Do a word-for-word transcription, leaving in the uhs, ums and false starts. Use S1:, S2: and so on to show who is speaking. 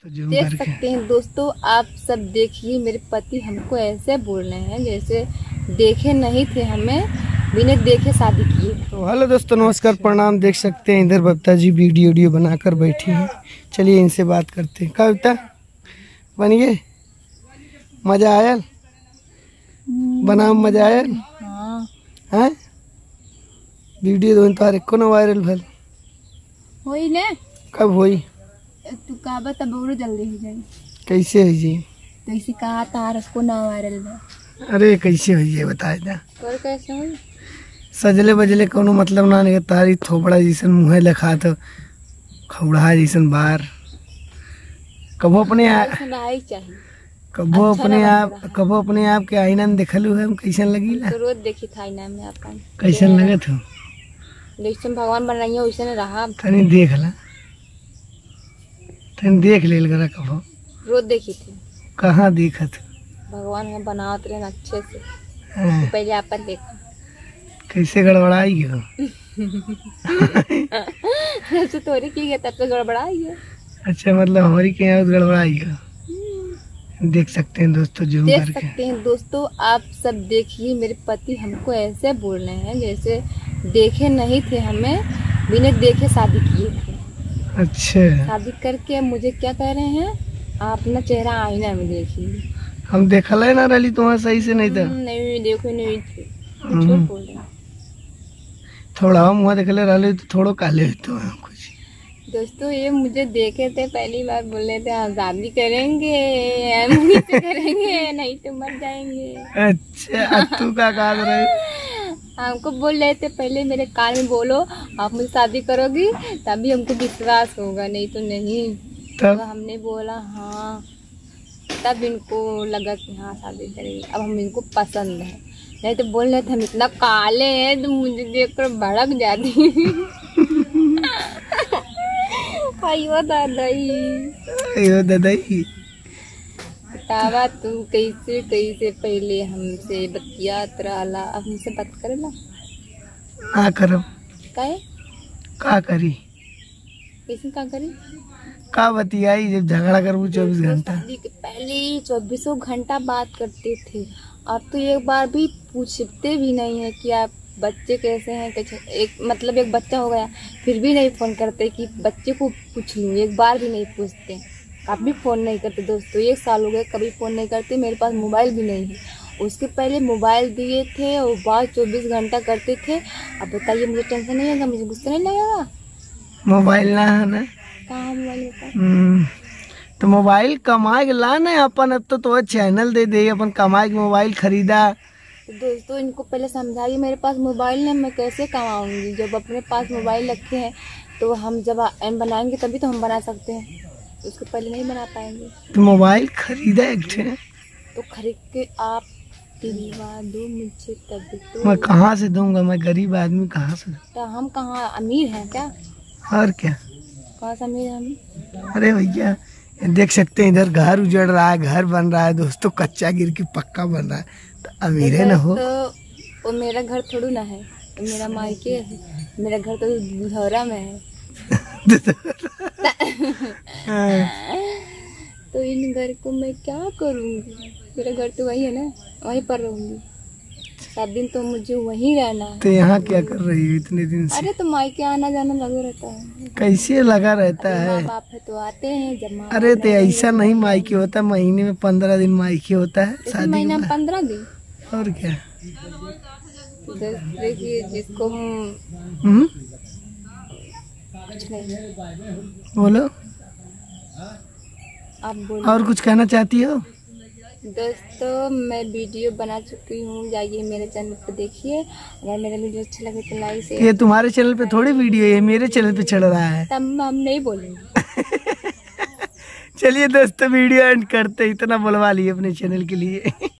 S1: तो जो
S2: देख सकते हैं दोस्तों, आप सब देखिए, मेरे पति हमको ऐसे बोल रहे हैं जैसे देखे नहीं थे, हमें बिना देखे शादी किए।
S1: तो हेलो दोस्तों, नमस्कार, प्रणाम। देख सकते हैं इधर बबीता जी वीडियो वीडियो बनाकर बैठी हैं। चलिए इनसे बात करते हैं। कविता बनिए, मजा आया? बना मजा आया?
S2: हाँ,
S1: हैं वीडियो तो तार एको न वायरल भल
S2: होई ने
S1: कब हुई?
S2: तू का बता बहुत जल्दी हो जाए।
S1: कैसे हुई जी?
S2: तो इसी कहा तार उसको ना वायरल है।
S1: अरे कैसे हुई ये बताए था।
S2: और कैसे हुई?
S1: सजले बजले कोनो मतलब ना नहीं, तारी थोबड़ा जैसन मुँह लखा तो खौड़ा जैसन बार। कबो अपने आ,
S2: सुनाई चाहिए।
S1: कबो
S2: अच्छा
S1: अपने
S2: ना बन
S1: आप
S2: रहा है।
S1: कबो अपने आप के आईना में देखलू है हम कैसन लगीला?
S2: तो रोज देखी था ना में अपन
S1: कैसन लगत हो?
S2: जैसे भगवान बन रही है वैसे न रहा।
S1: तनी देख ला, तनी देख लेल करा कबो।
S2: रोज देखी थी।
S1: कहाँ देखत?
S2: भगवान हमें बनावत रहे अच्छे से।
S1: हैं,
S2: पहले अपन देखा
S1: कैसे गड़बड़ाई हो?
S2: तो तोरी की गया तब तो गड़बड़ाई है।
S1: अच्छा, मतलब हमारी के यहाँ गड़बड़ाई हो। देख सकते हैं दोस्तों, जूम
S2: देख
S1: करके।
S2: सकते हैं दोस्तों, आप सब देखिए, मेरे पति हमको ऐसे बोल रहे हैं जैसे देखे नहीं थे, हमें बिना देखे शादी किए थे।
S1: अच्छा,
S2: शादी करके मुझे क्या कह रहे हैं, आप अपना चेहरा आईना में देखिए।
S1: हम देखल है ना रही तुम्हारा सही से नहीं था।
S2: हम्म, नहीं देखो नहीं थे।
S1: हम्म।
S2: झूठ बोल रहे हैं।
S1: थोड़ा हम मुँह देखले रही तो थोड़ो काले तो कुछ।
S2: दोस्तों, ये मुझे देखे थे, पहली बार बोल रहे थे हम शादी करेंगे, हम वहीं से करेंगे, नहीं तो मर जाएंगे।
S1: अच्छा, अब तू का काज रही?
S2: हमको बोल रहे थे पहले मेरे कान में बोलो आप मुझे शादी करोगी तभी हमको विश्वास होगा, नहीं तो नहीं।
S1: तब
S2: तो हमने बोला हाँ, तब इनको लगा कि हाँ शादी करेंगे। अब हम इनको पसंद है, नहीं तो बोल रहे थे हम इतना काले हैं तो मुझे देखकर भड़क जाती। अयो दादाई,
S1: अयो दादाई,
S2: बतावा तू कैसे कैसे पहले हमसे बतियात रहला, अब हमसे बात करेला
S1: का करब?
S2: काहे
S1: का करी?
S2: कैसे का करी?
S1: का बतियाई जब झगड़ा करबू चौबीस घंटा?
S2: शादी के पहले ही चौबीसों घंटा बात करते थे, अब तो एक बार भी पूछते भी नहीं है कि आप बच्चे कैसे हैं, कैसे। एक मतलब एक बच्चा हो गया फिर भी नहीं फोन करते कि बच्चे को पूछ लूँ, एक बार भी नहीं पूछते। कभी फोन नहीं करते दोस्तों, एक साल हो गए कभी फोन नहीं करते। मेरे पास मोबाइल भी नहीं है, उसके पहले मोबाइल दिए थे और बात चौबीस घंटा करते थे। अब बताइए मुझे टेंशन नहीं होगा, मुझे गुस्सा नहीं लगेगा?
S1: मोबाइल ना है ना?
S2: कहाँ मोबाइल होता है?
S1: हम्म, तो मोबाइल कमाए के ला ना अपन। अब तो तो चैनल दे दे अपन, कमाए के मोबाइल खरीदा।
S2: तो दोस्तों इनको पहले समझाइए, मेरे पास मोबाइल है, मैं कैसे कमाऊंगी? जब अपने पास मोबाइल रखे हैं तो हम जब एम बनाएंगे तभी तो हम बना सकते हैं, उसके पहले नहीं बना पाएंगे।
S1: तो मोबाइल खरीदा एक ठे।
S2: तो खरीद के आप दिलवा दो मुझे तभी तो।
S1: मैं कहाँ से दूंगा? मैं गरीब आदमी, कहाँ से?
S2: तो हम कहाँ अमीर हैं क्या?
S1: और क्या?
S2: कहाँ से अमीर हैं हम?
S1: अरे भैया, देख सकते हैं इधर घर उजड़ रहा है, घर बन रहा है दोस्तों, कच्चा गिर के पक्का बन रहा है, तो अमीर है ना हो।
S2: तो वो मेरा घर थोड़ी ना है, तो मेरा मायके है, मेरा घर तो दुधौरा में है। तो इन घर को मैं क्या करूँगी? मेरा घर तो वही है ना, वहीं पर रहूँगी सात दिन, तो मुझे वहीं रहना है।
S1: तो यहाँ क्या कर रही है इतने दिन से?
S2: अरे तो मायके आना जाना लगे रहता है।
S1: कैसे लगा रहता है?
S2: माँ बाप है तो आते हैं, जब माँ
S1: अरे
S2: बाप
S1: तो
S2: नहीं
S1: ऐसा नहीं मायके होता, महीने में पंद्रह दिन मायके होता है
S2: रहेंगे, इस
S1: शादी
S2: महीना
S1: के
S2: में
S1: बाद।
S2: पंद्रह दिन।
S1: और क्या?
S2: तो देखिए जिसको हम
S1: हम्म,
S2: कुछ नहीं।
S1: बोलो,
S2: आप बोलो।
S1: और कुछ कहना चाहती हो?
S2: दोस्तों मैं वीडियो बना चुकी हूँ, जाइए मेरे चैनल पे देखिए, अगर मेरा वीडियो अच्छा लगे तो लाइक से।
S1: ये तुम्हारे चैनल पे थोड़ी वीडियो है, मेरे चैनल पे चल रहा है।
S2: तब हम नहीं बोलेंगे।
S1: चलिए दोस्तों, वीडियो एंड करते, इतना बुलवा लिए अपने चैनल के लिए।